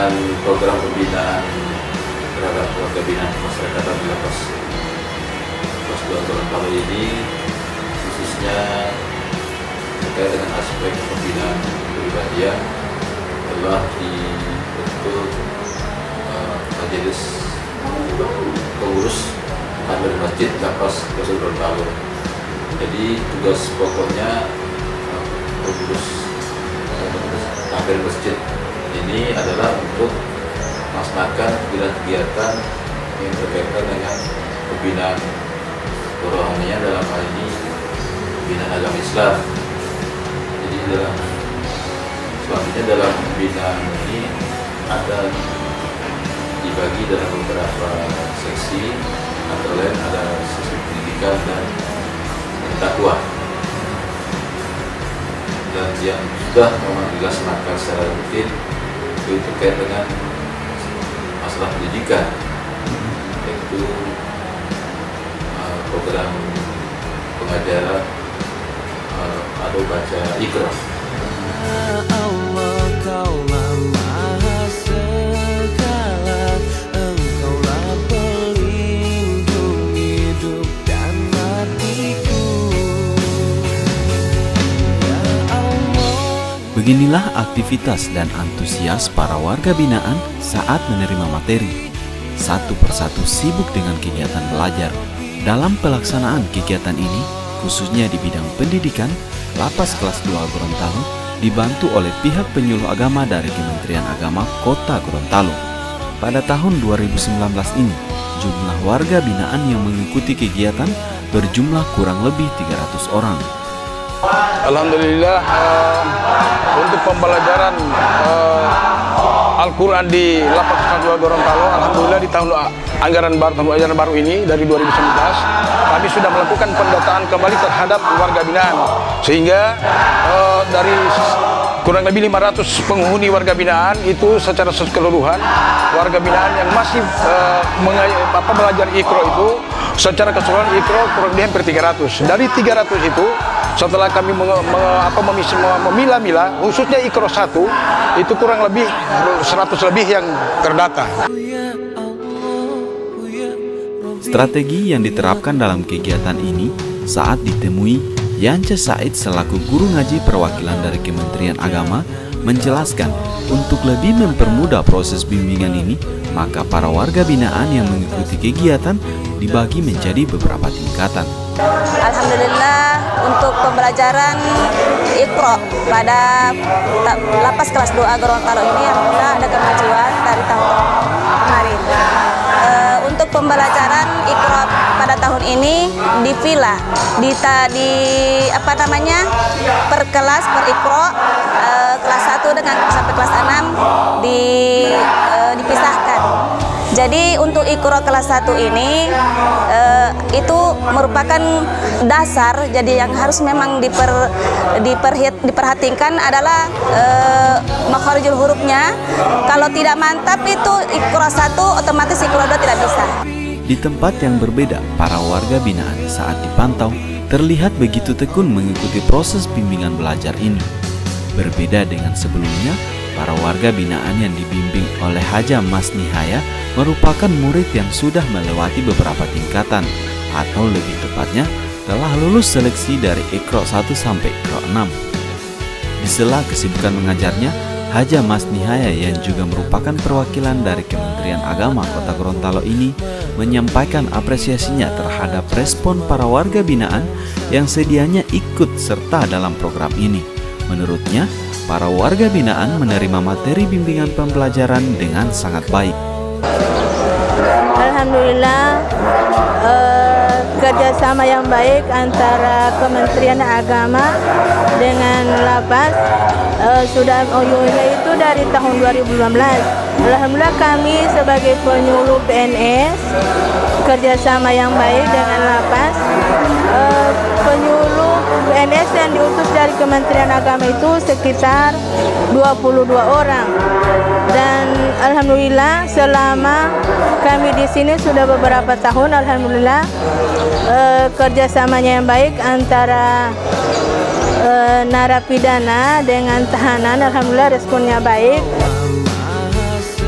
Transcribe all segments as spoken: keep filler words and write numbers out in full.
dengan program pembinaan terhadap warga binaan masyarakat di lapas kelas dua Gorontalo ini, khususnya terkait dengan aspek pembinaan kepribadian, telah dibentuk uh, majelis pengurus takmir masjid lapas kelas dua Gorontalo. Jadi tugas pokoknya uh, pengurus takmir masjid ini adalah untuk melaksanakan kegiatan yang berkaitan dengan pembinaan kerohanian, dalam hal ini pembinaan agama Islam. Jadi dalam selanjutnya dalam pembinaan ini ada dibagi dalam beberapa seksi, antara lain ada seksi pendidikan dan dakwah. Dan yang sudah memang dilaksanakan secara rutin itu terkait dengan masalah pendidikan, yaitu uh, program pengajaran uh, atau baca Iqra. Allah, Kaulah Maha Segala, Engkaulah pelindung hidup dan matiku. Ya Allah. Beginilah aktivitas dan antusias para warga binaan saat menerima materi. Satu persatu sibuk dengan kegiatan belajar. Dalam pelaksanaan kegiatan ini, khususnya di bidang pendidikan, Lapas Kelas dua Gorontalo dibantu oleh pihak penyuluh agama dari Kementerian Agama Kota Gorontalo. Pada tahun dua ribu sembilan belas ini, jumlah warga binaan yang mengikuti kegiatan berjumlah kurang lebih tiga ratus orang. Alhamdulillah, uh, untuk pembelajaran uh, Al-Quran di Lapas Kelas dua Gorontalo, alhamdulillah di tahun anggaran baru, tahun ajaran baru ini dari dua ribu sembilan belas, kami sudah melakukan pendataan kembali terhadap warga binaan, sehingga uh, dari kurang lebih lima ratus penghuni warga binaan itu secara keseluruhan warga binaan yang masih uh, apa, belajar Iqra itu secara keseluruhan Iqra kurang lebih hampir tiga ratus. Dari tiga ratus itu, setelah kami memilah-milah, khususnya Iqra satu, itu kurang lebih seratus lebih yang terdata. Strategi yang diterapkan dalam kegiatan ini saat ditemui Yance Said selaku guru ngaji perwakilan dari Kementerian Agama menjelaskan untuk lebih mempermudah proses bimbingan ini, maka para warga binaan yang mengikuti kegiatan dibagi menjadi beberapa tingkatan. Alhamdulillah, untuk pembelajaran Iqra pada Lapas Kelas dua Gorontalo ini alhamdulillah ada kemajuan dari tahun kemarin. E, untuk pembelajaran Iqra pada tahun ini di villa, di, di apa namanya per kelas per Iqra, e, kelas satu dengan sampai kelas enam di, e, dipisahkan. Jadi untuk Iqra kelas satu ini eh, itu merupakan dasar, jadi yang harus memang diper, diperhit, diperhatikan adalah eh, makharijul hurufnya. Kalau tidak mantap itu Iqra satu, otomatis Iqra dua tidak bisa. Di tempat yang berbeda, para warga binaan saat dipantau terlihat begitu tekun mengikuti proses bimbingan belajar ini. Berbeda dengan sebelumnya, para warga binaan yang dibimbing oleh Haja Mas Nihaya merupakan murid yang sudah melewati beberapa tingkatan, atau lebih tepatnya telah lulus seleksi dari Iqra satu sampai Iqra enam. Di sela kesibukan mengajarnya, Haja Mas Nihaya yang juga merupakan perwakilan dari Kementerian Agama Kota Gorontalo ini menyampaikan apresiasinya terhadap respon para warga binaan yang sedianya ikut serta dalam program ini. Menurutnya, para warga binaan menerima materi bimbingan pembelajaran dengan sangat baik. Alhamdulillah, eh, kerjasama yang baik antara Kementerian Agama dengan Lapas eh, sudah M O U-nya itu dari tahun dua ribu lima belas. Alhamdulillah kami sebagai penyuluh P N S kerjasama yang baik dengan Lapas. Eh, penyuluh P N S yang diutus dari Kementerian Agama itu sekitar dua puluh dua orang. Dan alhamdulillah selama kami di sini sudah beberapa tahun, alhamdulillah eh, kerjasamanya yang baik antara eh, narapidana dengan tahanan, alhamdulillah responnya baik.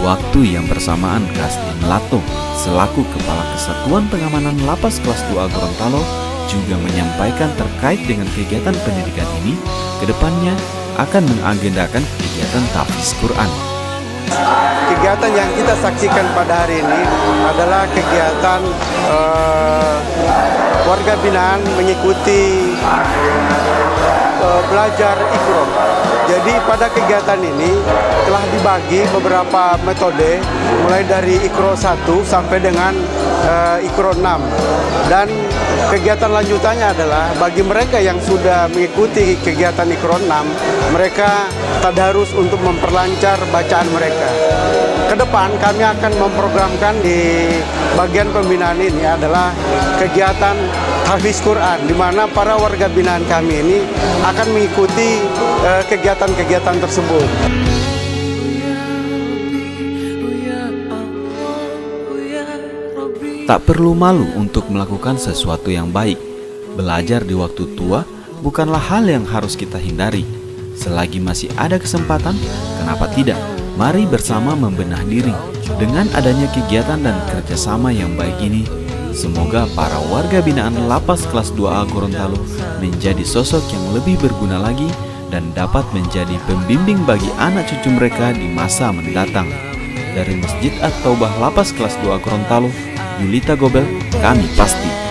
waktu yang bersamaan Kasdi Melato selaku Kepala Kesatuan Pengamanan Lapas Kelas dua A Gorontalo juga menyampaikan terkait dengan kegiatan pendidikan ini, kedepannya akan mengagendakan kegiatan tahfiz Quran. Kegiatan yang kita saksikan pada hari ini adalah kegiatan uh, warga binaan mengikuti uh, belajar Iqra. Jadi pada kegiatan ini telah dibagi beberapa metode mulai dari Iqra satu sampai dengan uh, Iqra enam. Dan kegiatan lanjutannya adalah bagi mereka yang sudah mengikuti kegiatan Iqra enam, mereka tadarus untuk memperlancar bacaan mereka. Kedepan kami akan memprogramkan di bagian pembinaan ini adalah kegiatan tahfiz Quran, di mana para warga binaan kami ini akan mengikuti kegiatan-kegiatan uh, tersebut. Tak perlu malu untuk melakukan sesuatu yang baik. Belajar di waktu tua bukanlah hal yang harus kita hindari. Selagi masih ada kesempatan, kenapa tidak? Mari bersama membenah diri. Dengan adanya kegiatan dan kerjasama yang baik ini, semoga para warga binaan Lapas Kelas dua A Gorontalo menjadi sosok yang lebih berguna lagi dan dapat menjadi pembimbing bagi anak cucu mereka di masa mendatang. Dari Masjid At-Taubah Lapas Kelas dua A Gorontalo, Yulita Gobel, kami pasti.